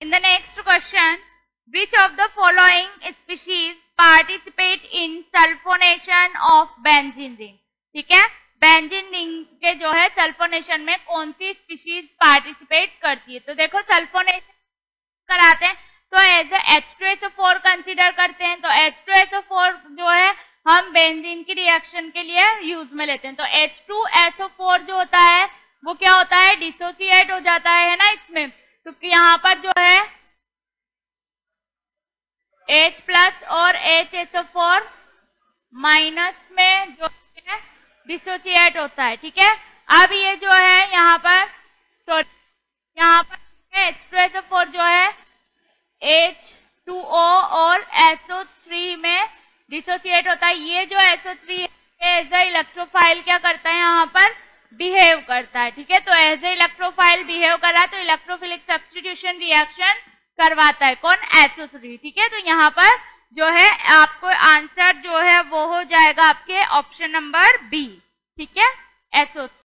In the next question, which of the following species participate in sulphonation of benzene ring? ठीक है, benzene ring के जो है sulphonation में कौन सी स्पीशीज पार्टिसिपेट करती है? तो देखो सल्फोनेशन कराते हैं तो एज H2SO4 कंसीडर करते हैं। तो H2SO4 जो है हम बेंजीन की रिएक्शन के लिए यूज में लेते हैं। तो H2SO4 जो होता है वो क्या होता है, डिसोसिएट हो जाता है ना इसमें, क्योंकि यहाँ पर जो है H प्लस और HSO4 माइनस में जो है डिसोसिएट होता है। ठीक है, अब ये जो है यहाँ पर H2SO4 जो है H2O और SO3 में डिसोसिएट होता है। ये जो SO3 एज ए इलेक्ट्रोफाइल क्या करता है, यहाँ पर बिहेव करता है। ठीक है, तो एज ए इलेक्ट्रोफाइल बिहेव कर रहा है तो इलेक्ट्रोफिलिक सब्स्टिट्यूशन रिएक्शन करवाता है कौन, SO3। ठीक है, तो यहाँ पर जो है आपको आंसर जो है वो हो जाएगा आपके ऑप्शन नंबर बी। ठीक है, SO3।